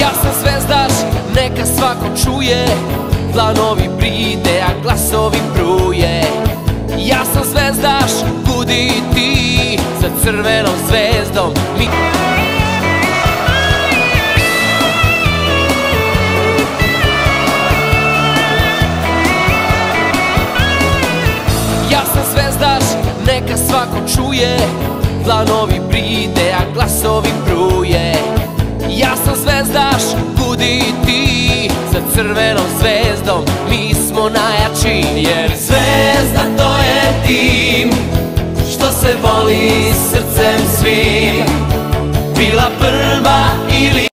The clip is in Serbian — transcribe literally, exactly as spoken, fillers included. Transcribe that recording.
Ja sam zvezdaš, neka svako čuje, planovi bride, a glasovi bruje. Ja sam zvezdaš, budi i ti, za crvenom zvezdom mi... Ja sam zvezdaš, neka svako čuje, planovi bride, a glasovi bruje. Ja sam zvezdaš, budi i ti, za crvenom zvezdom mi smo najjači. Jer zvezda to je tim, što se voli srcem svim, bila prva ili